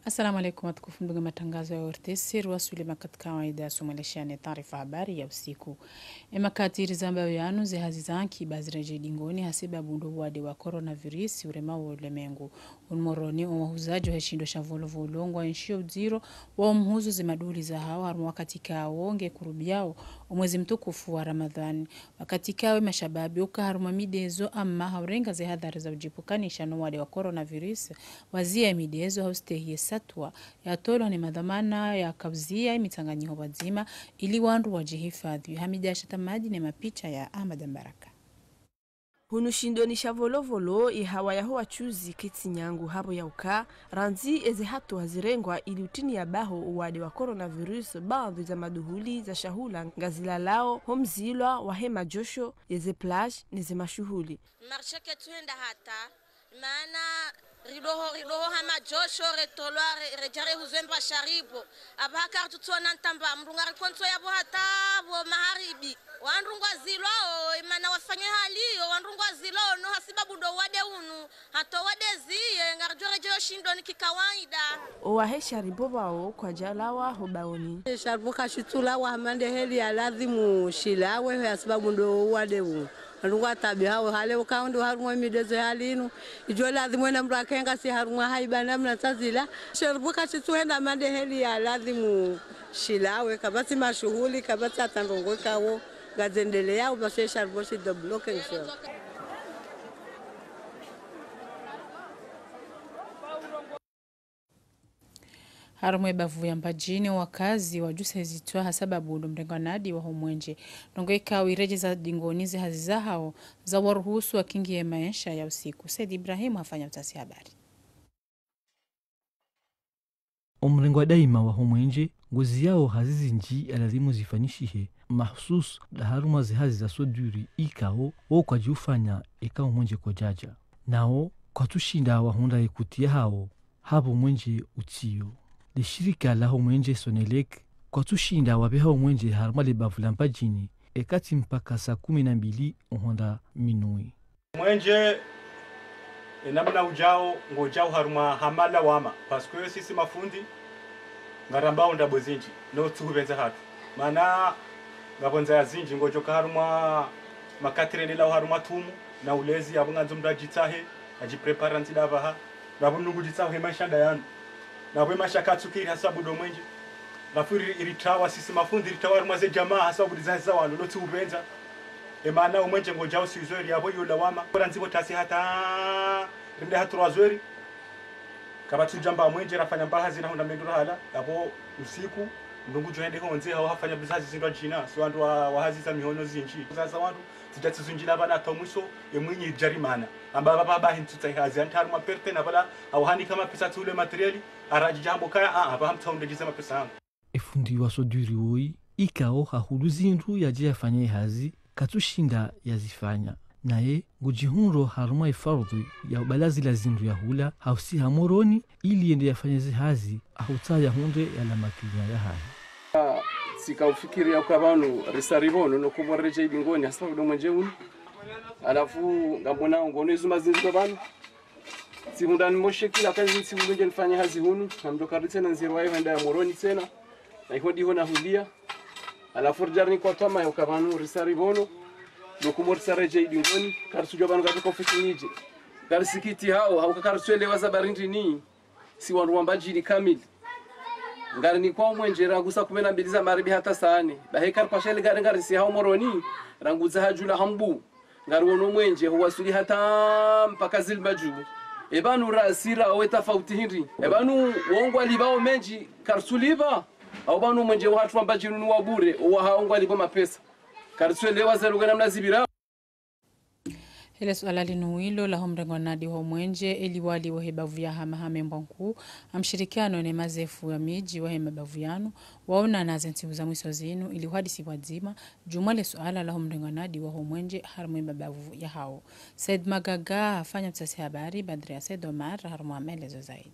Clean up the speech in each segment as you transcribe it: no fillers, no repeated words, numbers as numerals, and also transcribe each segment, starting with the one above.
Assalamu alaikum watukufu ndugu matangazo ya Ortesi ruwasulima katika kawaida ya Somalishane taarifa habari ya usiku. Emakatiri zamba yanu zehazi zanki bazireje dingoni hasiba bundu wade wa coronavirus urema wa ulemengu. Unmoroni umahuzaji wa heshindo shavolo volongwa nshio uziro wa umhuzu zimaduli za hawa harumu wakati kaonge kurubiao umwezi mtukufu wa Ramadhani. Wakati kawe mashababi uka haruma midezo ama haurenga zehadhari za ujipukani shano wade wa coronavirus wazia midezo haustehiye satwa ya tolo ni madhamana ya kabzia imitanganyiho wazima ili wandu wajihifadhi. Hamida Shatamaji ni mapicha ya Ahmad Mbaraka. Hunushindoni shavolovolo ihawa yaho wachuzi kiti nyangu habo ya uka ranzi eze hatu hazirengwa ili utini ya baho uwade wa coronavirus baadhi za maduhuli za shahula ngazila lao homzilwa wahema josho eze plage neze mashuhuli marshake tuenda hata maana ridoho hama josho retolwa rejare huzemba sharibo abaka tutona ntamba mrungari konto yabo hata bo maharibi wandrungwa zilo imana wafanye halio wandrungwa zilo no hasibabu ndo wade unu hato wade ziye ngarjore jo shindo ni kikawaida owahe sharibo bao kwa jalawa hobaoni sharibo kashitula wa hamande heli ya lazimu shilawe hasibabu ndo wade unu Harungwa tabi hao hale ukaundu harungwa midezo halinu ijo lazimu ena mrakenga si harungwa haibana mna tazila sharibuka chituenda mande heli ya lazimu shilawe kabati mashuhuli kabati atandongo kawo gazendelea ubashe shariboshi the blocking show. Harumwe bavu ya mbajini wakazi wajuse zitwa hasababu mrenganadi wa humwenje. Nongoika wireje za dingonizi haziza hao za waruhusu wa kingi ya maisha ya usiku. Said Ibrahim hafanya utasi habari. Umrengwa daima wa humwenje ngozi yao hazizi nji alazimu zifanishihe mahsus da haruma zihazi za soduri ikao wo kwa jufanya eka umwenje kwa jaja. Nao kwa tushinda wa hunda ikutia hao hapo mwenje utiyo. Le shirika la humwenje Sonelek kwa tushinda wabeha humwenje haruma le bavulamba jini ekati mpaka saa 12 uhonda minui. Mwenje namna ujao ngojao haruma hamala wama paske sisi mafundi ngarambao ndabo zinji no tubenza hatu mana ngabonza ya zinji ngojoka haruma makatrene la haruma tumu na ulezi abunganzo mdajitahe ajiprepara ntidava ha nabunungu jitahe mashanda yanu nabwe mashakatsukiri hasabu do mwenje nafuri iritawa sisi mafundi iritawa haruma ze jamaa hasabu dizaza wanu no tubenza emana umwenje ngojao sizori yabo yola wama koranzibo tasi hata rinde hatu razori kabatu jamba mwenje rafanya mbahazi na honda mendura hala yabo usiku ndungu joende honze hao hafanya bizazi zindwa jina so wandu wahazi za mihono zinji sasa wandu zidatsi zunjina bana tomuso emwenye jarimana amba baba hintutsa hazi antaru maperte na bala au hani kama pesa tule materiali araji jambo kaya aba hamtaunde jisema pesa efundi wa soduri woi ikao hahuluzindu yaje afanye hazi katushinda yazifanya naye ngujihunro haruma ifardhi ya balazi la zindu ya hula hausi hamoroni ili ende yafanye hazi ahutaya hunde ya la makinya ya hai sika ufikiri ya ukabanu resaribono no kumwareje dingoni hasa ndo mwenje unu alafu ngambona ngone zuma zindu banu simundani moshe kila kazi simundje nifanye hazi hunu namdoka tena nziro wae henda ya moroni tena na iko ndiho na hulia alafu jarni kwa tama ya ukabanu resaribono dokumor sareje dingoni karsujo banu gato ofisi nije karsikiti hao haukakaruswele wazabarindi ni si wandu wambajini kamili ngari ni kwa mwenje rangusa 12 za maribi hata saani bahekar pashele ngari si hao moroni ranguza hajula hambu ngari wono mwenje huwasuli hata mpaka zilmaju ebanu rasira au tofauti hindi ebanu wongwa libao menji karsuliva au banu mwenje watu wambajini ni wabure wa haongwa libo mapesa karsuele wazaruga namna zibira. Hele suala linuwilo la homrengonadi wa mwenje eliwali wa hebavu ya hama mbanku amshirikiano ne mazefu ya miji wa hebavu yanu waona nazensi za mwiso zinu ili hadisi wadzima jumale suala la homrengonadi wa mwenje harmu hebavu ya hao. Said Magaga afanya mtasi habari Badri ya Said Omar harmu amelezo zaidi.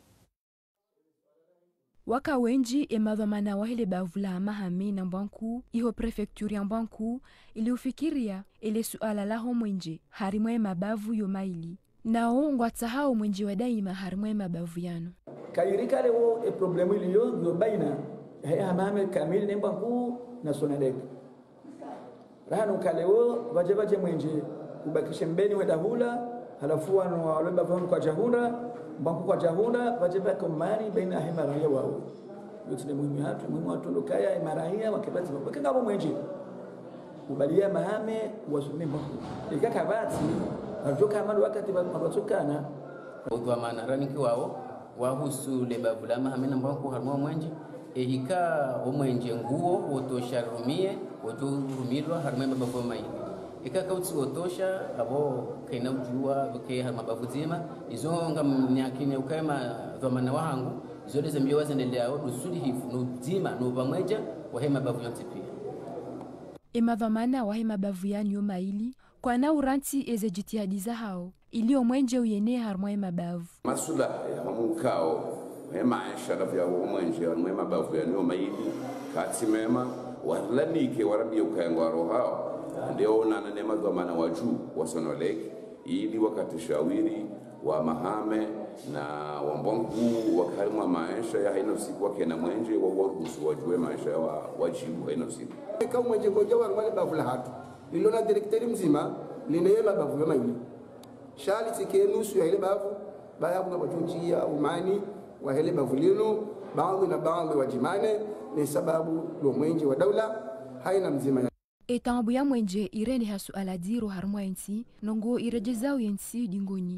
Waka wenji emadhamana wahile bavula mahami na mbanku iho prefecture ya mbanku ili ufikiria ile suala la mwenje harimwe mabavu yo maili nao ngwatsa hao mwenje wa daima harimwe mabavu yano kairika leo problemu iliyo baina hamame kamili nemba kuu na sonadek rahanu kaleo waje mwenje ubakishe mbeni wedahula halafu wanu waleba vanu kwa jahunda mbanku kwa jahunda waje bako mani baina himaraya wao yote ni muhimu watu lokaya himaraya wakipati wakanga mwenje ubalia mahame wasumi mbanku ikakabati ajoka amalo wakati wabatokana kwa maana raniki wao wahusu lebavula mahame na mbanku harmo mwenje ehika omwenje nguo otosharumie otorumilwa harmo mabavu maini ikakautsi otosha abo kaina ujua ke harmo mabavu zima izo ngamnyakine ukaima dhamana wangu zote zambio wazendelea usuli hifu no zima no bamweja wa hema bavu yote pia emadhamana wa hema bavu yanyo maili kwa na uranti eze jitihadi za hao ili omwenje uyene harmo hema bavu masula ya mukao maisha ya mwenje harmo hema bavu yanyo maili kati mema walanike warabia ukayangwa rohao ndio na nema dhamana waju wasonoleki ili wakati shawiri wa mahame na wambongu wakalimwa maisha ya haina usiku wake na mwenje wa waruhusu wajue maisha ya wajibu haina usiku kama mwenje ngoja wale bavula hatu ilona direkteri mzima lineyema bavu maili shali tikenusu ya ile bavu baya kuna batunjia umani wa hele bavulino baadhi na baadhi wajimane ni sababu lo mwenje wa daula haina mzima etambu ya mwenje irene hasu aladiro harmo ensi nongo irejezao yensi dingoni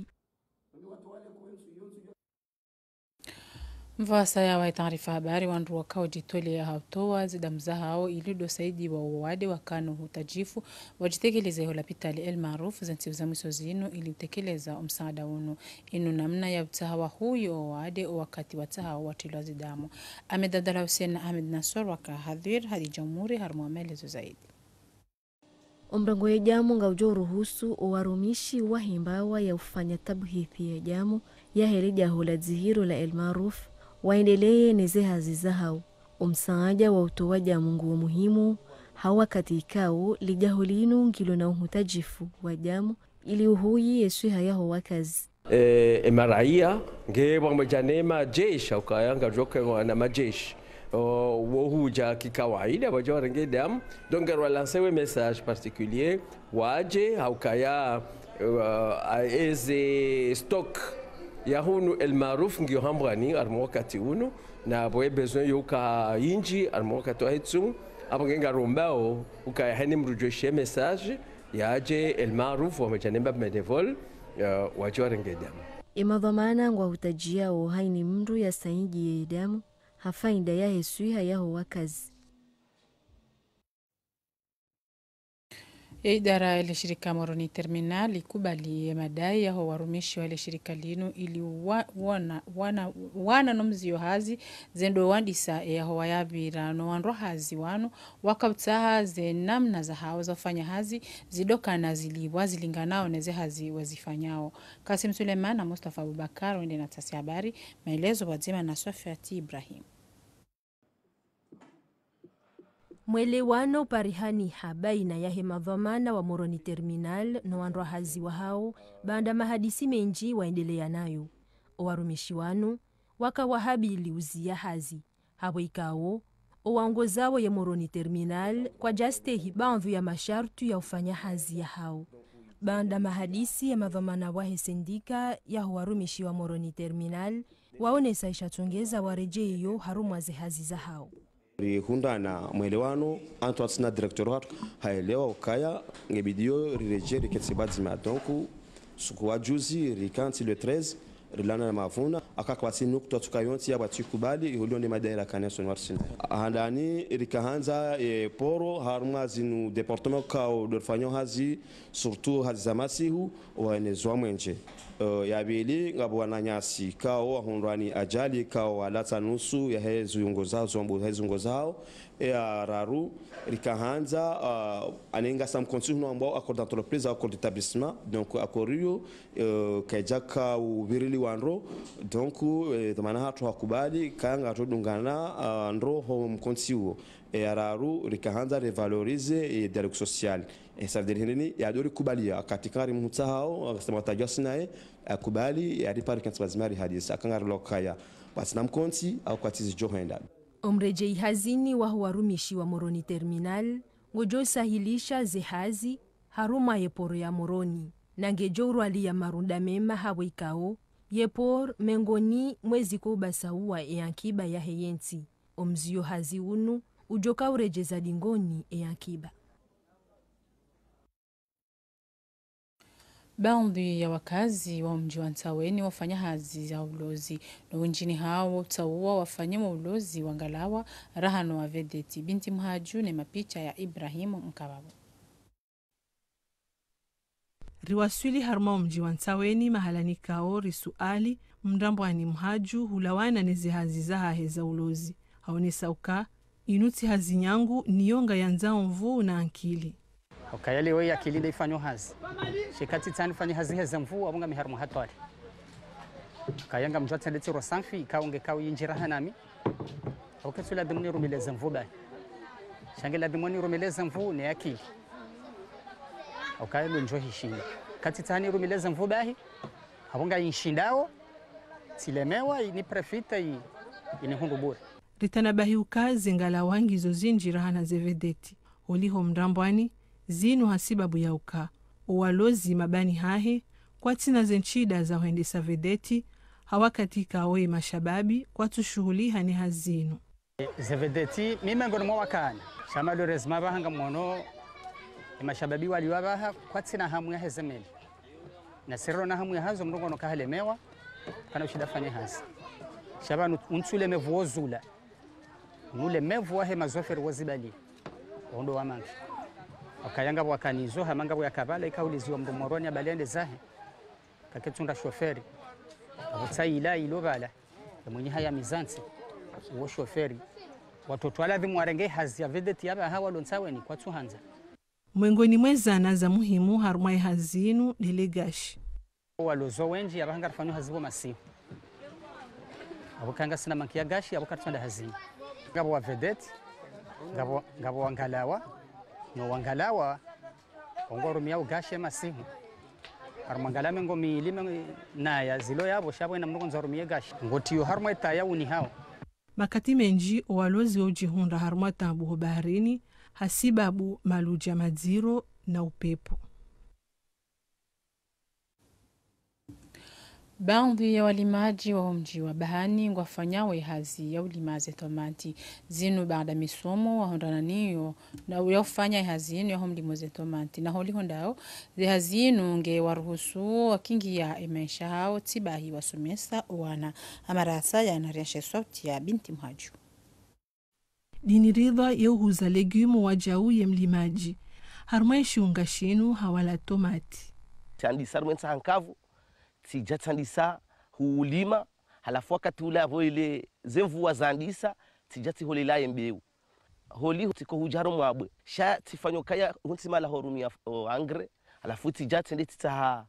Mvasa ya wa taarifa habari wandu wakao jitole ya hautoa zidamza hao ilido saidi wa uwade wakano hutajifu wajitekeleze holapitali el maarufu zanti uzamuso zinu ili utekeleza msaada unu inu namna ya utahawa huyo uwade wakati watahawa watilo zidamu. Amedadala Hussein Ahmed Nasor wakahadhir hadi jamhuri harmu amelezo zaidi. Omrango ya jamu nga ujo ruhusu owarumishi wa himbawa ya ufanya tabhithi ya jamu ya herija hula zihiro la el maarufu waendelee neze haziza hao umsaaja wa utowaja mungu muhimu hawa katikao lijahulinu ngilo na uhutajifu wa jamu ili uhuyi yesu hayaho wakazi maraia nge wamejanema jesha ukayanga joke na majeshi wohuja kikawaida wajua renge damu donc relancer un message particulier waje haukaya eze stock ya hunu el maruf ngio hambani armo wakati uno na boye besoin yoka inji armo wakati wa hitsu abangenga rombao ukaya hani mrujeshe message yaje el maruf wa majanemba medevol wajua renge damu imadhamana ngwa hutajia o haini mru ya saingi ya damu hafainda ya Yesu hayaho wakazi. Idara ile shirika Moroni Terminal ikubali madai ya warumishi wa ile shirika linu ili wana nomzio hazi zendo wandisa ya hawayabira no wanro hazi wanu wakautaha ze namna za hao zafanya hazi zidoka na ziliwa zilinganao neze hazi wazifanyao. Kasim Suleiman na Mustafa Abubakar wende na tasi habari maelezo wazima na Sofiati Ibrahim. Mwelewano parihani habaina ya hemadhamana wa Moroni Terminal no wanro hazi wa hao banda mahadisi menji waendelea nayo. Owarumishi wanu waka wahabili uzia hazi. Hapo ikao owaongozawo ya Moroni Terminal kwa jastehi bandhu ya mashartu ya ufanya hazi ya hao. Banda mahadisi ya madhamana wahe sendika ya warumishi wa Moroni Terminal waonesa ishatongeza warejeyo harumwaze hazi za hao. Rihunda na mwelewano Antoine na directeur watu haelewa ukaya ngebidio rireje riketsibadzi madonku suku wajuzi rikanti le 13 rilana na mavuna akakwasi nukta tukayonti ya batikubali ihulio ni madaira kaneso nwarsina handani rikahanza poro haruma zinu departement kao dorfanyo hazi surtout hazi za masihu waenezwa mwenje yabili ngabwana nyasi kao hundwani ajali kao alata nusu ya hezu yungozao zombo hezu yungozao ya raru rikahanza anenga sam continue ambao accord d'entreprise accord d'établissement donc akorio kajaka ubirili wanro donc tamana hatu hakubali kanga todungana ndro home konsiwo araru rikaanza revalorize e dialogue social ça veut dire nini ya dori kubalia katika rimutsa hao akasema tajasi naye akubali alipari kantsibazimari hadisi akangara lokaya basi namkonti au kwatizi johenda omrejei hazini wa warumishi wa Moroni Terminal ngojo sahilisha zehazi haruma yeporo ya Moroni na ngejoru ya marunda mema hawikao yepor mengoni mwezi kubasaua akiba ya heyensi omzio hazi unu ujoka urejeza dingoni akiba. Baadhi ya wakazi wa mji wa Ntaweni wafanya hazi za ulozi na wengine hao tsaua wafanya ulozi wangalawa rahano wa vedeti binti mhaju na mapicha ya Ibrahimu Mkababo. Riwaswili harma mji wa Ntaweni mahalani kao risuali mndambwani mhaju hulawana neze hazi za haheza ulozi. Haone sauka inuti hazi nyangu niyonga yanzao mvu na ankili. Okayale we akili de fanyo hazi. Shekati tani fanyo hazi heza mvu abunga miharmu hatwali. Kayanga mjwata ndeti rosanfi kaunge kawu yinjira hanami. Okatula dimuni rumeleza mvu bai. Shangela dimuni rumeleza mvu ni akili. Okayale njo hishinda. Kati tani rumeleza mvu bai. Abunga yinshindao tilemewa ni prefita ini hundu bure. Ritanabahi ukazi ngala wangizo zinjira hana zevedeti. Oliho mndambwani zinu hasibabu ya uka. Uwalozi mabani hahe kwa tina zenchida za huendesa vedeti hawakatika oe mashababi kwa tushuhuli hane hazinu. Zevedeti mime ngono mwa wakana. Shamalo rezmaba hanga mwono mashababi wali wabaha kwa tina hamu ya hezemeli. Na sero na hamu ya hazo mrongo no kahelemewa kana ushidafanye hazi. Shabanu untule mevu ozula. Nule mevu wahe mazoferi wazibali. Ondo wa mangi. Wakayanga wakanizo hamanga yakabala ikauliziwa mndu Moroni abaliende zahe. Kaketunda shoferi. Abutsayi ila ilobala. Mwenye haya mizansi. Uwo shoferi. Watoto aladhimu warenge hazi ya vedeti yaba hawa lonsaweni kwa tuhanza. Mwengoni mwezana za muhimu harumai hazinu delegashi. Walozo wenji abahanga rafanyo hazibo masihu. Abukanga sina mankia gashi abukatonda hazini. Ngabo wa vedeti. Ngabo wangalawa. No wangalawa ongorumia ugashe masihu harmangalame ngomi ilime na ya zilo yabo shabwe na mngo nzarumia gashi ngotiyo harma taya uni hao makati menji walozi ujihunda harma tabu baharini hasibabu maluja madziro na upepo. Baadhi ya walimaji wa mji wa Bahani wafanya wehazi ya ulimaze tomati zinu baada misomo wahondana niyo na uyafanya hazinu ya mlimoze tomati na holi hondao hazinu nge waruhusu wakingia imesha hao tibahi wasomesa wana amarasa ya nariashe sauti ya binti mhaju. Dini ridha ya uhuza legumu wajau ya mlimaji harmaishi ungashinu hawala tomati chandi sarmensa hankavu sija tandisa huulima halafu wakati ule avo ile zemvua zandisa sija tiholela mbeu holi tiko hujaro mwabwe sha tifanyo kaya hunsimala horumia angre halafu sija tende titaha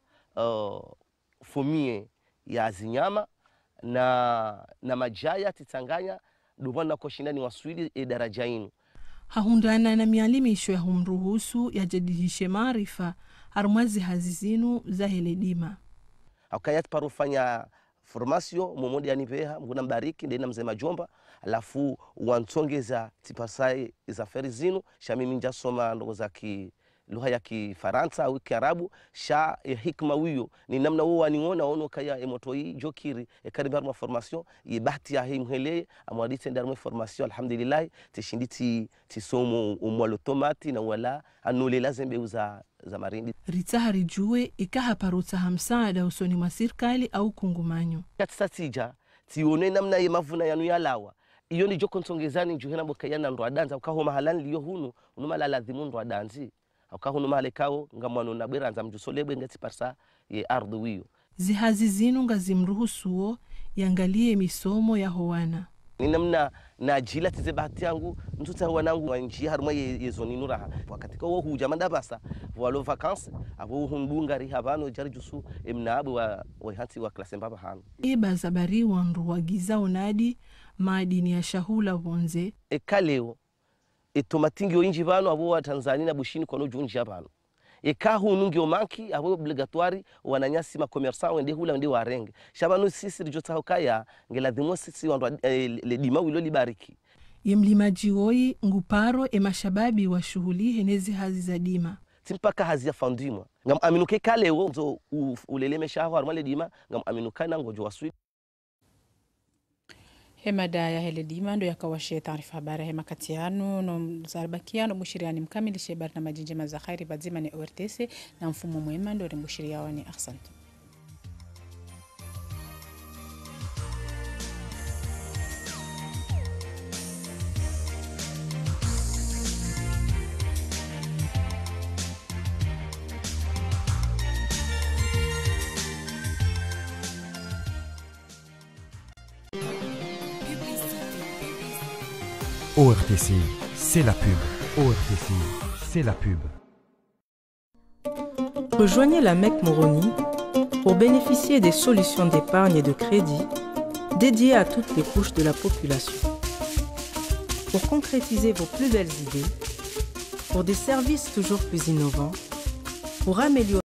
fomie ya zinyama na majaya titanganya dumana kwa shindani waswili daraja inu hahundana na mialimisho ya humruhusu ya jadihishe maarifa harumwazi hazizinu za heledima. Akayat parufanya formation momodi anipeha mguna mbariki ndena mzema jomba alafu wansongeza tipasai za ferizinu shamimi njasoma ndogo za lugha ya Kifaransa au Kiarabu sha hikma wiyo ni namna wao waniona ono kaya emotoi jokiri karibu ma formation yibahti ya himhele amwadite ndarmo formation alhamdulillah tishinditi tisomo umwalo tomati na wala anule lazembe za marindi ritahari juwe ikaha paruta hamsada usoni mwa serikali au kungumanyo katsatija tione namna ye mavuna yanu yalawa iyo ni joko nsongezani juhena bokayana ndo adanza ukaho mahalani liyo hunu unumala lazimu ndo adanzi ukaho numale kao ngamwano na beranza mjusolebwe ngati parsa ye ardhi wiyo zihazi zinu ngazimruhusuo yangalie misomo ya howana ni namna na jila tize bahati yangu mtuta wanangu wa nchi haruma yezoni nuraha wakati kwa huja mandabasa walo vacances abo hundungari habano jarijusu emnabu wa hati wa klase mbaba hanu eba zabari wandu wagiza onadi madini ya shahula vonze ekaleo etomatingi oinji bano abo wa Tanzania na bushini kwa no junji bano ekahu nungi omanki abo obligatoire wananyasi ma commerçant wende hula wende warenge shabanu sisi rijota hokaya ngeladhimo sisi wandu le dima wilo libariki yemlimaji woi nguparo emashababi wa shughuli henezi hazi za dima timpaka hazi ya fandimwa ngam aminuke kale wo zo uleleme shaho armale dima ngam aminuka nangojo waswi Hemada ya hele dima ndo yakawashe taarifa habari hema katiano no zarabakiano mushiriani mkamilishe barna majinje mazakhairi bazima ni ORTC na mfumo mwema ndo rimbushiriya wani ahsantu. ORTC, c'est la pub. ORTC, c'est la pub. Rejoignez la Mecque Moroni pour bénéficier des solutions d'épargne et de crédit dédiées à toutes les couches de la population. Pour concrétiser vos plus belles idées, pour des services toujours plus innovants, pour améliorer